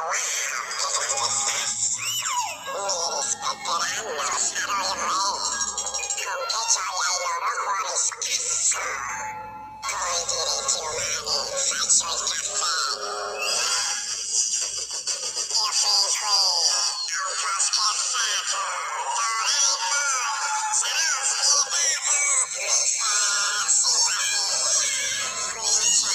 rispetteranno, sarò il re, con che gioia i loro cuori scasso. Coi diritti umani faccio il caffè. Io fin qui ho un po' scherzato, d'ora in poi sarò spietato. Mister Simpatia, qui c'è